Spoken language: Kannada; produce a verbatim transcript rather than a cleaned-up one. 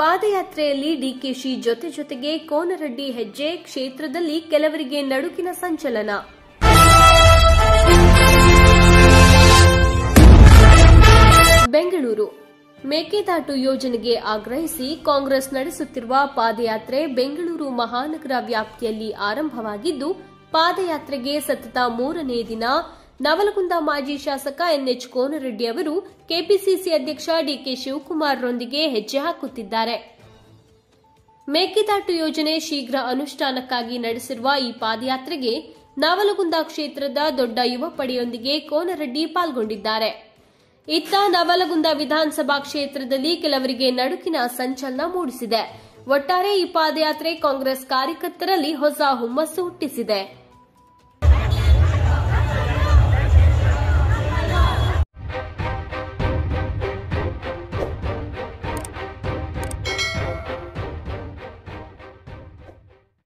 ಪಾದಯಾತ್ರೆಯಲ್ಲಿ ಡಿಕೆಶಿ ಜೊತೆ ಜೊತೆಗೆ ಕೋನರೆಡ್ಡಿ ಹೆಜ್ಜೆ, ಕ್ಷೇತ್ರದಲ್ಲಿ ಕೆಲವರಿಗೆ ನಡುಕಿನ ಸಂಚಲನ. ಬೆಂಗಳೂರು ಮೇಕೆದಾಟು ಯೋಜನೆಗೆ ಆಗ್ರಹಿಸಿ ಕಾಂಗ್ರೆಸ್ ನಡೆಸುತ್ತಿರುವ ಪಾದಯಾತ್ರೆ ಬೆಂಗಳೂರು ಮಹಾನಗರ ವ್ಯಾಪ್ತಿಯಲ್ಲಿ ಆರಂಭವಾಗಿದ್ದು, ಪಾದಯಾತ್ರೆಗೆ ಸತತ ಮೂರನೇ ದಿನ ನವಲಗುಂದ ಮಾಜಿ ಶಾಸಕ ಎನ್ಎಚ್ ಕೋನರೆಡ್ಡಿ ಅವರು ಕೆಪಿಸಿಸಿ ಅಧ್ಯಕ್ಷ ಡಿಕೆ ಶಿವಕುಮಾರ್ರೊಂದಿಗೆ ಹೆಜ್ಜೆ ಹಾಕುತ್ತಿದ್ದಾರೆ. ಮೇಕೆದಾಟು ಯೋಜನೆ ಶೀಘ್ರ ಅನುಷ್ಠಾನಕ್ಕಾಗಿ ನಡೆಸಿರುವ ಈ ಪಾದಯಾತ್ರೆಗೆ ನವಲಗುಂದ ಕ್ಷೇತ್ರದ ದೊಡ್ಡ ಯುವ ಪಡೆಯೊಂದಿಗೆ ಕೋನರೆಡ್ಡಿ ಪಾಲ್ಗೊಂಡಿದ್ದಾರೆ. ಇತ್ತ ನವಲಗುಂದ ವಿಧಾನಸಭಾ ಕ್ಷೇತ್ರದಲ್ಲಿ ಕೆಲವರಿಗೆ ನಡುಕಿನ ಸಂಚಲನ ಮೂಡಿಸಿದೆ. ಒಟ್ಟಾರೆ ಈ ಪಾದಯಾತ್ರೆ ಕಾಂಗ್ರೆಸ್ ಕಾರ್ಯಕರ್ತರಲ್ಲಿ ಹೊಸ ಹುಮ್ಮಸ್ಸು ಹುಟ್ಟಿಸಿದೆ.